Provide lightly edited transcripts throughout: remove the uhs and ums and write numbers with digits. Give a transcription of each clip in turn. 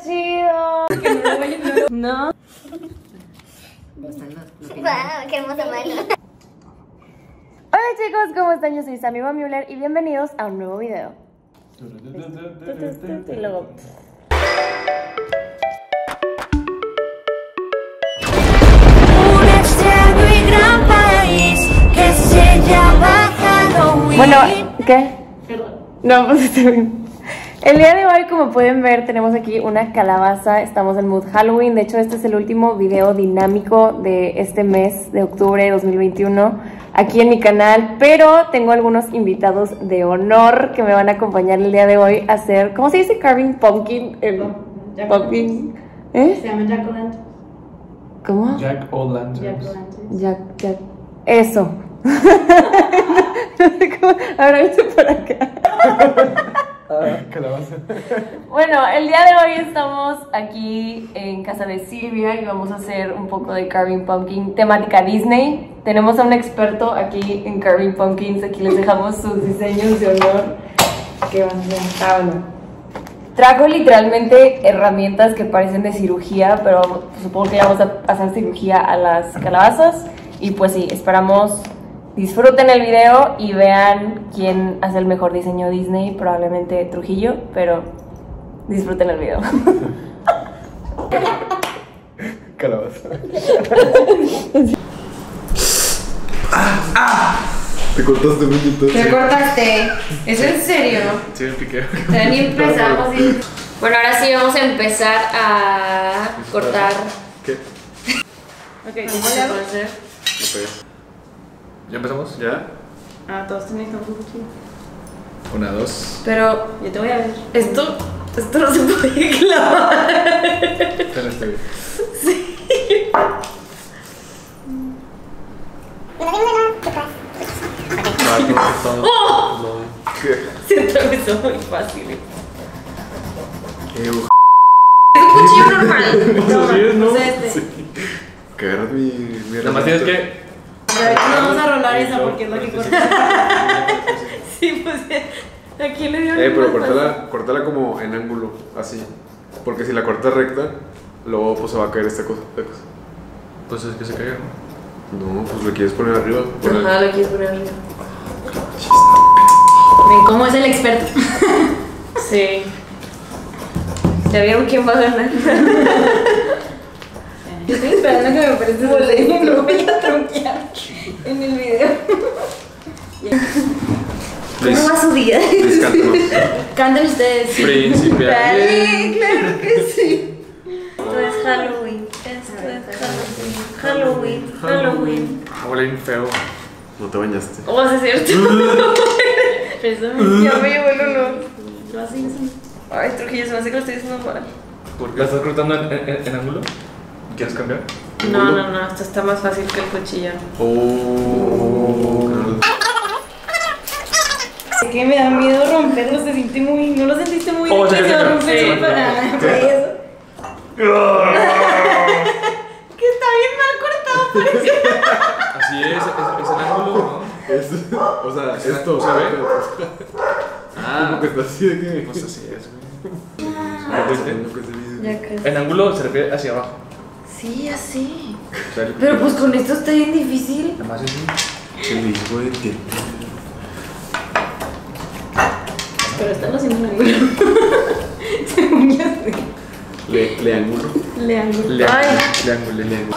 chido. No. Wow, qué hermosa mano. Hola chicos, ¿cómo están? Yo soy Sammy Van Müller y bienvenidos a un nuevo video. Y luego... Un extraño y gran país que se llama Halloween. Bueno, ¿qué? No, pues está bien. El día de hoy, como pueden ver, tenemos aquí una calabaza. Estamos en mood Halloween. De hecho, este es el último video dinámico de este mes de octubre de 2021 aquí en mi canal. Pero tengo algunos invitados de honor que me van a acompañar el día de hoy a hacer, ¿cómo se dice? Carving pumpkin. Pumpkin. ¿Eh? Se llama Jack O'Lantern. ¿Cómo? Jack O'Lantern. Jack O'Lantern. Jack. Eso. No sé cómo. Ahora vete por acá. Calabaza. Bueno, el día de hoy estamos aquí en casa de Silvia y vamos a hacer un poco de Carving Pumpkin temática Disney. Tenemos a un experto aquí en Carving Pumpkins. Aquí les dejamos sus diseños de honor. ¿Qué van a hacer? Ah, bueno. Trajo literalmente herramientas que parecen de cirugía, pero supongo que ya vamos a hacer cirugía a las calabazas. Y pues sí, esperamos disfruten el video y vean quién hace el mejor diseño Disney, probablemente Trujillo, pero disfruten el video. Calabaza. Te cortaste muñito. ¿Te cortaste? ¿Es en serio? Sí, me piqué. Ni empezamos y... Bueno, ahora sí vamos a empezar a cortar. ¿Qué? Ok, ¿Cómo se puede hacer? ¿Ya empezamos? ¿Ya? Ah, todos tenéis un cuchillo. 1, 2. Pero Yo te voy a ver. esto no se puede clavar. Ten este bien. ¡Oh! ¿Qué? Se atravesó muy fácil. ¿Qué? Es un cuchillo normal. ¿no? O sea, este. Sí. Que agarras mi Nada más tienes que. No vamos a rolar esa porque es la que corta. Sí, pues aquí le dio pero córtala como en ángulo, así. Porque si la cortas recta, luego pues se va a caer esta cosa. Pues es que se caiga, ¿no? No, pues lo quieres poner arriba. Ajá, lo quieres poner arriba. Ven, ¿cómo es el experto? Sí. ¿Ya vieron quién va a ganar? Yo estoy esperando que me parezca boleto. Lo voy a tronquear en el video. ¿Cómo va su día? Canten ustedes. Príncipe. Dale, claro que sí. Esto es Halloween. Esto es Halloween. Halloween. Huele bien feo. No te bañaste. ¿Cómo va a ser cierto? Perdón. Ya me llevó el olor. Lo hacen así. Ay, Trujillo, se me hace que lo estoy diciendo mal. ¿La estás cortando en ángulo? ¿Quieres cambiar? No, esto está más fácil que el cuchillo. Oh. Es que me da miedo romperlo, se siente muy. ¿No lo sentiste muy? Oh, que sí, se va a sí, romper sí. para eso. Que está bien mal cortado, parece. Así es en ángulo, ¿no? O sea, esto ¿se ve? Como que está así de que. Pues así es, güey. Ya casi. En ángulo se refiere hacia abajo. Sí, así. O sea, Pero pues con esto está bien difícil. Nada más es Se me hizo de que. Pero están haciendo un ángulo. Según yo sé. Le ángulo. Le ángulo. Le Ay. ángulo.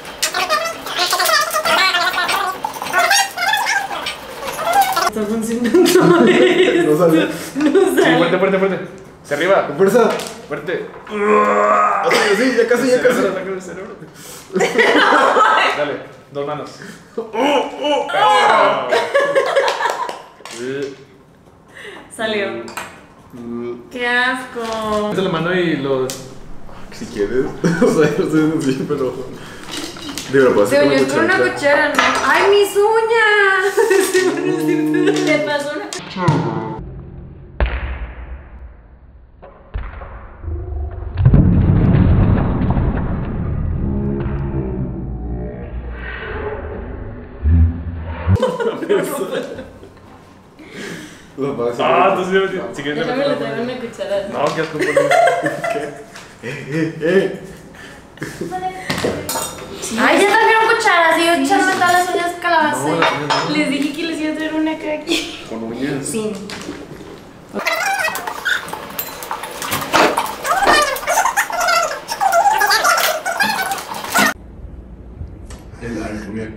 Está funcionando. No sale. Sí, fuerte. Hacia arriba. Con fuerza. Fuerte. Así, ya casi. Sácalo del cerebro. Dale, 2 manos. Salió. ¡Qué asco! Mete la mano y los. Si quieres. O sea, yo estoy así, pero. Digo, lo puedo hacer Según yo es con una cuchara, ¿no? ¡Ay, mis uñas! ¿Te pasó una? Ah, entonces si quieres. Déjame le traigo una cuchara. No, qué asco. Ay, ya trajeron cucharas y yo echarme todas las uñas calabaza. No, las uñas no. Les dije que les iba a traer una acá aquí. Con uñas. Sí. El alcohol.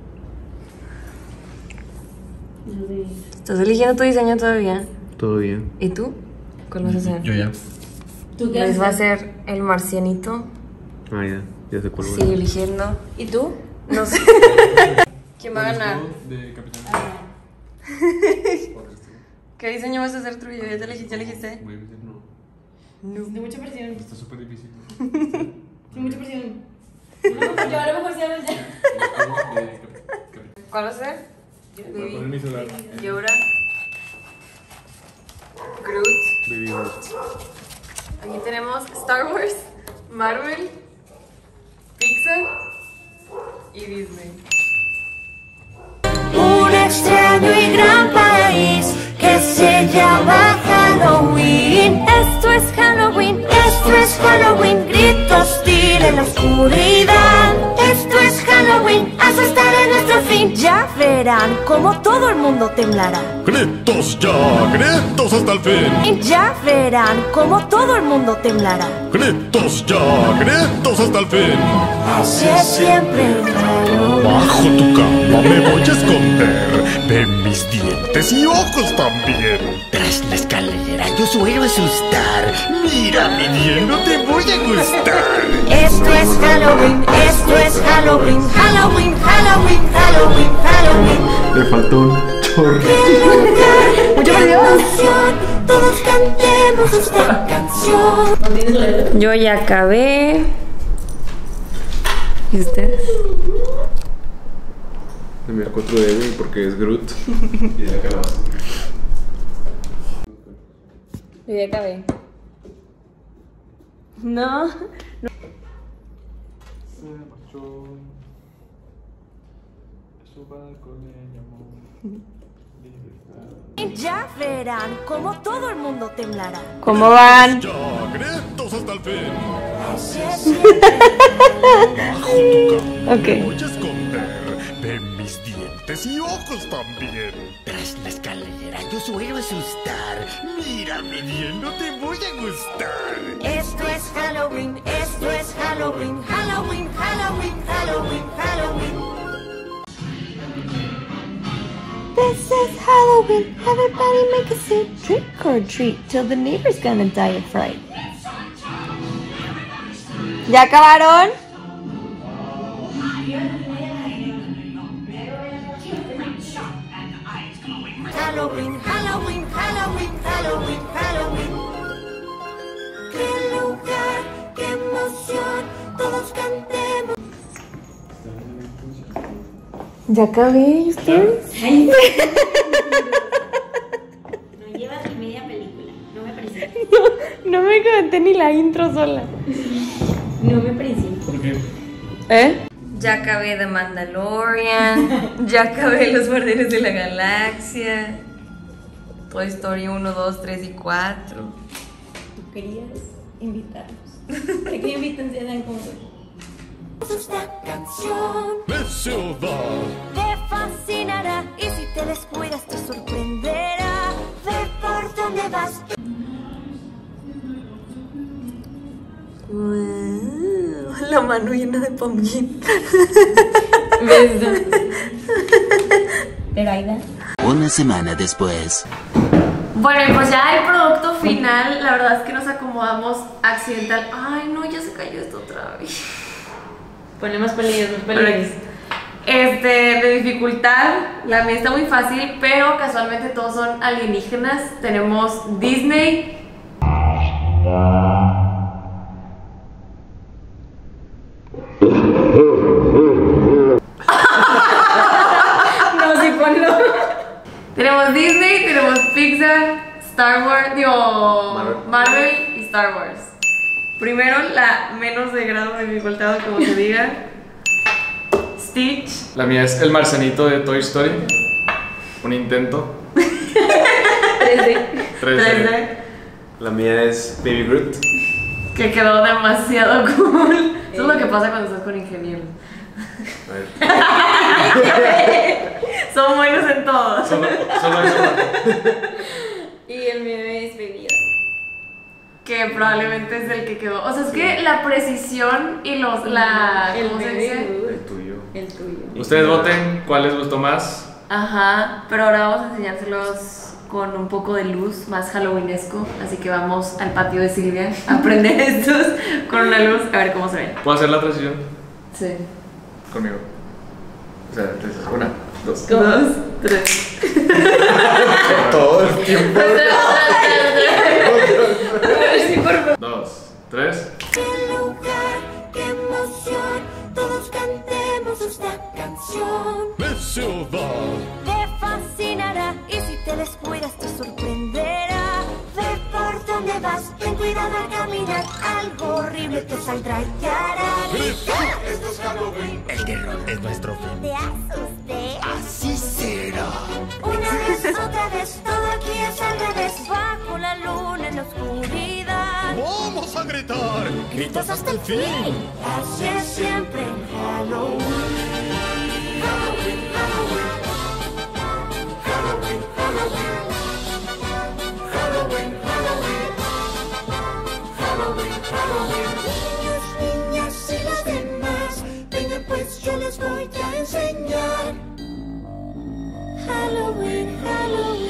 ¿Estás eligiendo tu diseño todavía? Todo bien. ¿Y tú? ¿Cuál vas a hacer? Yo ya. ¿Tú qué Les haces? va a hacer el marcianito. Ah, ya. Ya sé cuál voy. Sigue eligiendo. ¿Y tú? No sé. ¿Quién va a ganar? De Capitán. ¿Qué diseño vas a hacer tú? ¿Ya te elegiste? ¿Ya elegiste? Muy difícil, no. De mucha presión. Está súper difícil. De mucha presión. Yo a lo mejor sí hago ya. ¿Cuál va a ser? Voy a poner mi celular. Yoda. Groot. Baby Groot. Aquí tenemos Star Wars, Marvel, Pixar y Disney. Un extraño y gran país que se llama Halloween. Esto es Halloween, esto es Halloween. Grito hostil en la oscuridad. Esto es Halloween, asustaré nuestro fin. Ya verán cómo todo el mundo temblará. ¡Gritos ya! ¡Gritos hasta el fin! Ya verán cómo todo el mundo temblará. ¡Gritos ya! ¡Gritos hasta el fin! Así es siempre en Halloween. Bajo tu cama me voy a esconder. Ven mis dientes y ojos también. Tras la escalera yo suelo asustar. Mírame bien, no te voy a gustar. Esto es Halloween, esto es Halloween. Halloween, Halloween, Halloween, Halloween. Le faltó un chorro. ¡Qué emoción! Todos cantemos esta canción. Yo ya acabé. ¿Y ustedes? Le me 4 de Evan porque es Groot. Y de la calabaza. Yo ya acabé. No. Se marchó. Su barco le llamó. Libertad. Ya verán cómo todo el mundo temblará. ¿Cómo van? Ya, gritos hasta el fin. Así es siempre. Bajo tu cama Ok. me voy a esconder. Ven mis dientes y ojos también. Tras la escalera yo suelo asustar. Mírame bien, no te voy a gustar. Esto es Halloween, esto es Halloween. Halloween, Halloween, Halloween, Halloween. This is Halloween. Everybody make a scene. Trick or treat till the neighbor's gonna die of fright. ¿Ya acabaron? Halloween, Halloween, Halloween, Halloween, Halloween. Qué lugar, qué emoción, todos cantemos. ¿Ya acabé? ¿Y ustedes? No llevas ni media película. No me parece. No me comenté ni la intro sola. No me parece. ¿Por qué? ¿Eh? Ya acabé The Mandalorian. Ya acabé Los Guardianes de la Galaxia. Toy Story 1, 2, 3 y 4. Tú querías invitarnos. ¿A qué invitan si dan como Esta canción ¡Mi ciudad! te fascinará y si te descuidas te sorprenderá. Ve por dónde vas. Wow, la mano llena de pumpkin. Pero Aida. Una semana después. Bueno, y pues ya el producto final, la verdad es que nos acomodamos accidental. Ay, no, ya se cayó esto otra vez. Ponle más palillos, más palillos. De dificultad, la mía está muy fácil, pero casualmente todos son alienígenas. Tenemos Disney. No, sí, ponlo. Tenemos Disney, tenemos Pixar, Star Wars, digo, Marvel. Marvel y Star Wars. Primero, la menos de grado de dificultad, como se diga. Stitch. La mía es el marcianito de Toy Story. Un intento. 3D. 3D. La mía es Baby Groot. que quedó demasiado cool. Eso es lo que pasa cuando estás con ingenieros. Son buenos en todo. Solo eso. Y el mío es bebida. Que probablemente es el que quedó. O sea, es que la precisión y ¿cómo se dice? El tuyo. El tuyo. Ustedes voten cuál les gustó más. Ajá, pero ahora vamos a enseñárselos con un poco de luz, más halloweenesco. Así que vamos al patio de Silvia a prender estos con una luz, a ver cómo se ven. ¿Puedo hacer la transición? Sí. Conmigo. O sea, entonces, 1, 2. 2, 3. Todo el tiempo. 2, 3. ¡Qué lugar, qué emoción! Todos cantemos esta canción. ¡Es ciudad! Te fascinará y si te descuidas te sorprenderá. Ve por dónde vas, ten cuidado al caminar. Algo horrible te saldrá y te hará gritar. Esto es Halloween. El terror es nuestro fin. Te asusté. Así será. Una vez, otra vez, todo aquí es al revés. Bajo la luna en la oscuridad. ¡Vamos a gritar! ¡Gritos hasta el fin! Así es siempre en Halloween. Halloween, Halloween. Halloween, Halloween. Halloween, Halloween. Halloween, Halloween. Niños, niñas y los demás, vengan pues yo les voy a enseñar. Halloween, Halloween.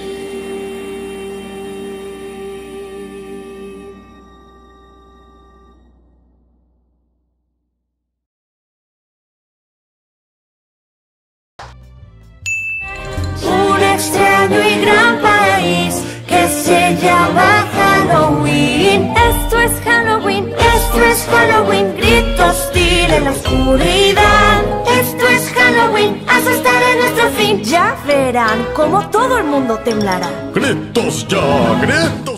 Un extraño y gran país que se llama Halloween. Esto es Halloween, esto es Halloween. Grito hostil en la oscuridad. Esto es Halloween, asustar es nuestro fin. Ya verán cómo todo el mundo temblará. ¡Gritos ya! ¡Gritos!